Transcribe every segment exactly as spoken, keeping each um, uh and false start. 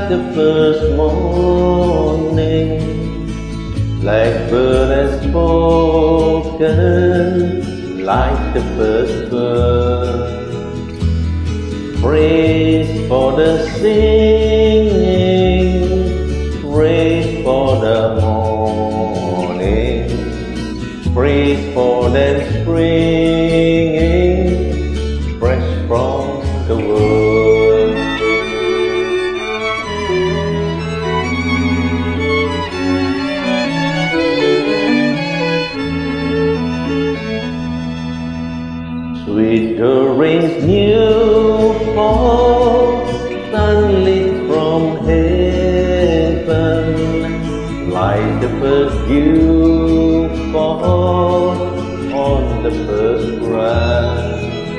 the first morning, blackbird has spoken like the first bird. Praise for the singing, praise for the morning, praise for them springing fresh from the world. Sweet the rain's new fall, sunlit from heaven, like the first dew fall on the first grass.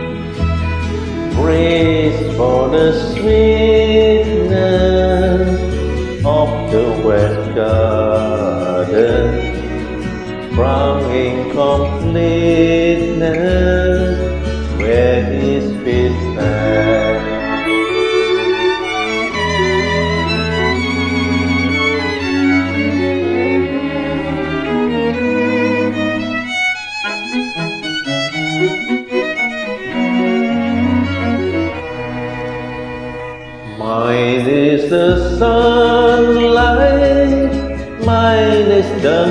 Praise for the sweetness of the west garden, sprouting completeness where His feet stand. Mine is the sunlight, mine is the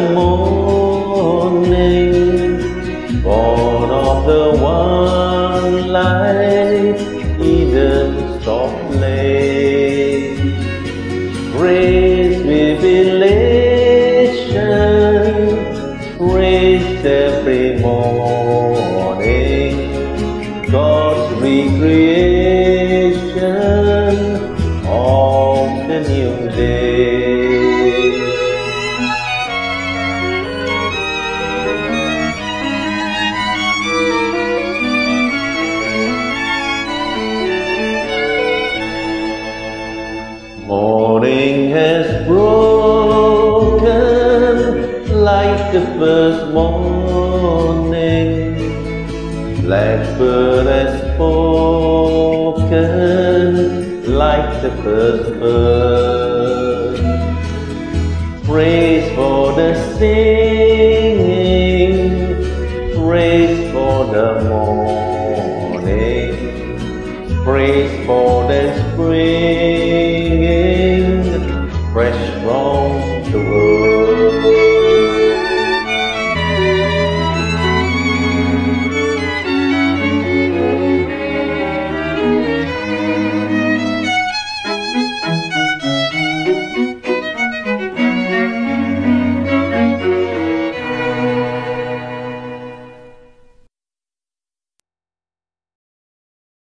morning, born of the one light, Eden's soft play. Praise revelation, praise every morning, God's recreation of the new day. Morning has broken like the first morning, blackbird has spoken like the first bird. Praise for the singing, praise for the morning, praise for the springing fresh from the world.